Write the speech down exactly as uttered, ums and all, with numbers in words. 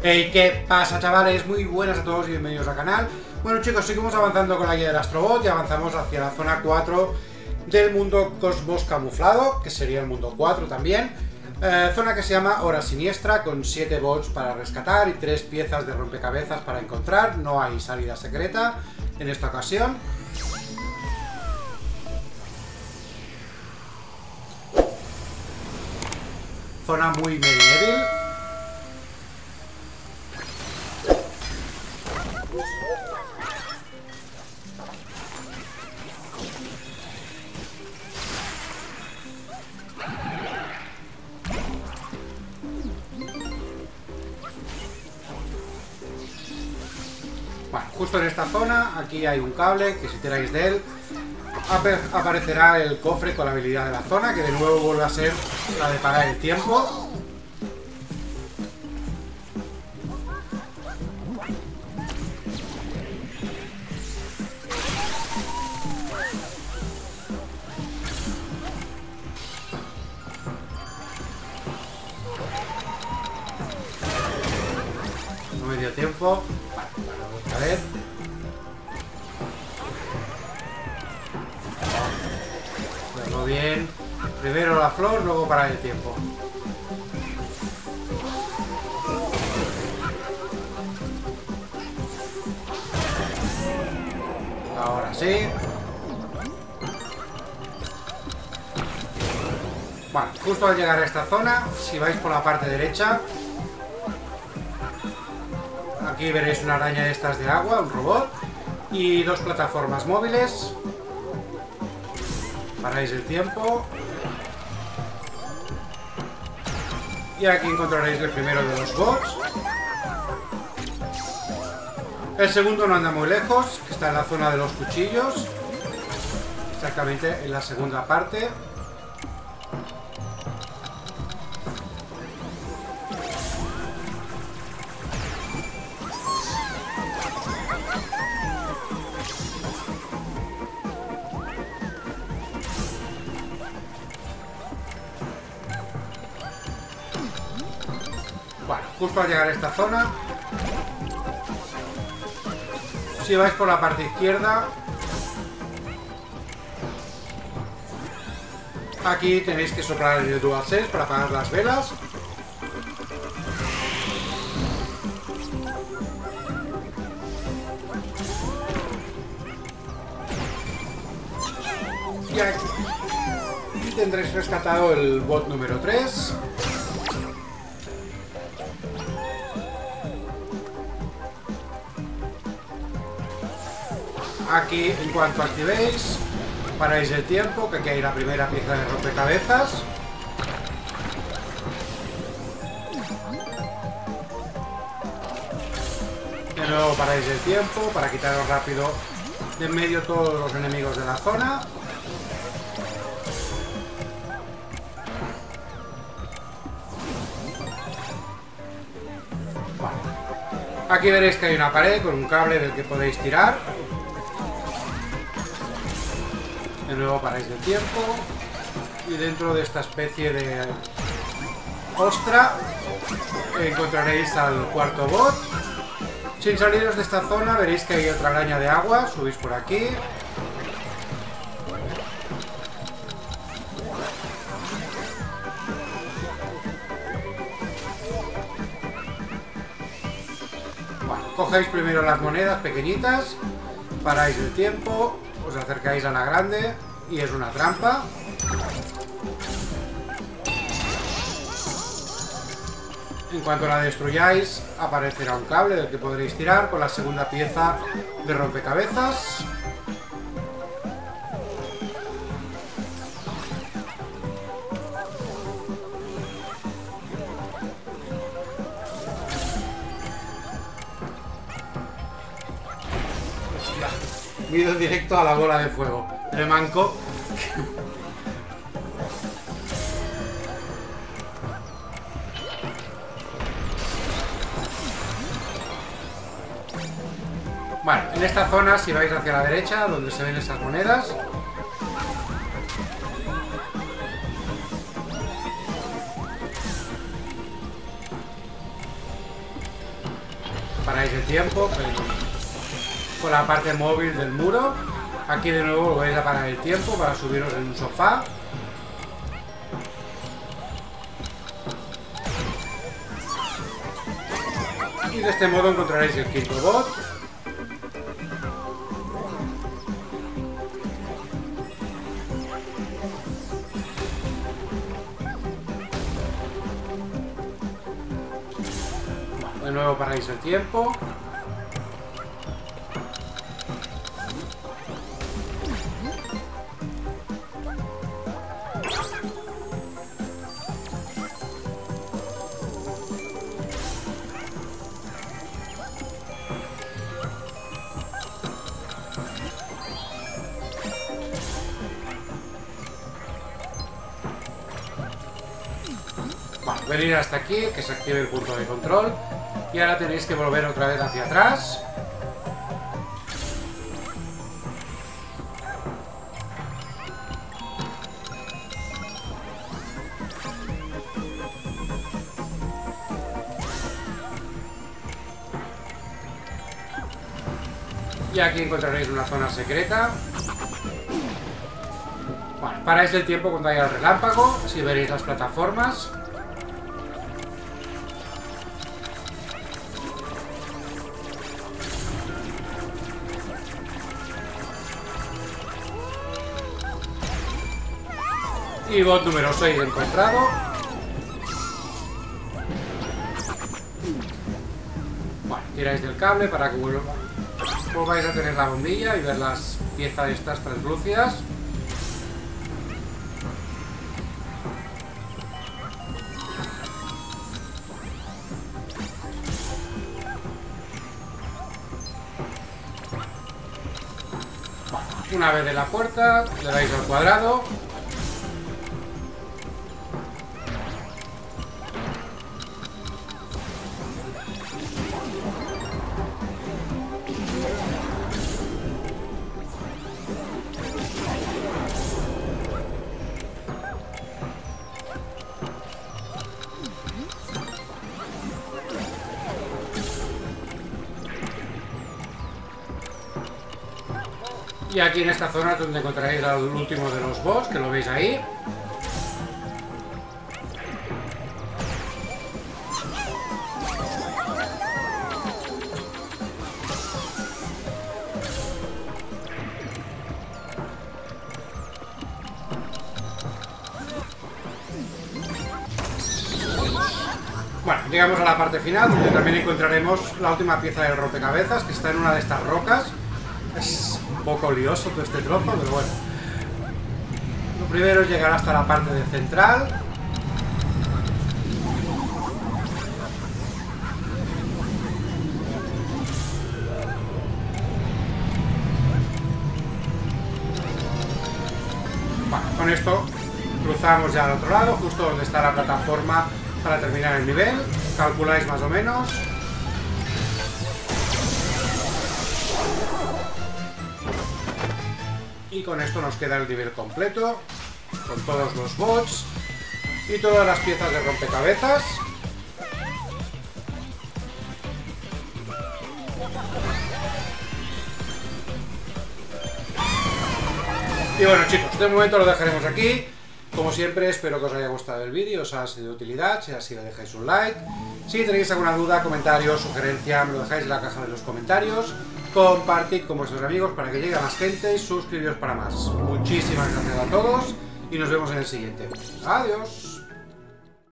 Hey, ¿qué pasa, chavales? Muy buenas a todos y bienvenidos al canal. Bueno, chicos, seguimos avanzando con la guía del Astrobot y avanzamos hacia la zona cuatro del mundo Cosmos Camuflado, que sería el mundo cuatro también. Eh, zona que se llama Hora Siniestra, con siete bots para rescatar y tres piezas de rompecabezas para encontrar. No hay salida secreta en esta ocasión. Zona muy medieval. Bueno, justo en esta zona, aquí hay un cable que si tiráis de él aparecerá el cofre con la habilidad de la zona, que de nuevo vuelve a ser la de parar el tiempo. No me dio tiempo. Vale, vale, otra vez. Hacerlo bien. Primero la flor, luego parar el tiempo. Ahora sí. Bueno, justo al llegar a esta zona, si vais por la parte derecha, aquí veréis una araña de estas de agua, un robot, y dos plataformas móviles. Paráis el tiempo. Y aquí encontraréis el primero de los bots. El segundo no anda muy lejos, que está en la zona de los cuchillos. Exactamente en la segunda parte. Bueno, justo al llegar a esta zona, si vais por la parte izquierda, aquí tenéis que soplar el DualSense para apagar las velas. Y aquí tendréis rescatado el bot número tres. Aquí, en cuanto activéis, paráis el tiempo, que aquí hay la primera pieza de rompecabezas. De nuevo paráis el tiempo para quitaros rápido de en medio todos los enemigos de la zona. Aquí veréis que hay una pared con un cable del que podéis tirar. De nuevo paráis el tiempo. Y dentro de esta especie de ostra encontraréis al cuarto bot. Sin saliros de esta zona veréis que hay otra araña de agua. Subís por aquí. Cogéis primero las monedas pequeñitas, paráis el tiempo, os acercáis a la grande y es una trampa. En cuanto la destruyáis, aparecerá un cable del que podréis tirar con la segunda pieza de rompecabezas. Ido directo a la bola de fuego. Le manco. Bueno, en esta zona, si vais hacia la derecha, donde se ven esas monedas, paráis el tiempo con la parte móvil del muro. Aquí de nuevo vais a parar el tiempo para subiros en un sofá. Y de este modo encontraréis el quinto bot. De nuevo paráis el tiempo. Vale, venir hasta aquí, que se active el punto de control. Y ahora tenéis que volver otra vez hacia atrás. Y aquí encontraréis una zona secreta. Bueno, paráis el tiempo cuando haya el relámpago. Así veréis las plataformas. Y bot número seis encontrado. Bueno, tiráis del cable para que vuelva. Volváis a tener la bombilla y ver las piezas estas translúcidas. Bueno, una vez de la puerta, le dais al cuadrado. Y aquí en esta zona es donde encontraréis al último de los boss, que lo veis ahí. Bueno, llegamos a la parte final, donde también encontraremos la última pieza del rompecabezas, que está en una de estas rocas. Es un poco lioso todo este trozo, pero bueno. Lo primero es llegar hasta la parte de central. Bueno, con esto cruzamos ya al otro lado, justo donde está la plataforma para terminar el nivel. Calculáis más o menos. Y con esto nos queda el nivel completo, con todos los bots y todas las piezas de rompecabezas. Y bueno, chicos, de momento lo dejaremos aquí. Como siempre, espero que os haya gustado el vídeo, os haya sido de utilidad. Si así, le dejáis un like. Si tenéis alguna duda, comentario, sugerencia, me lo dejáis en la caja de los comentarios. Compartid con vuestros amigos para que llegue a más gente y suscribiros para más. Muchísimas gracias a todos y nos vemos en el siguiente. Adiós.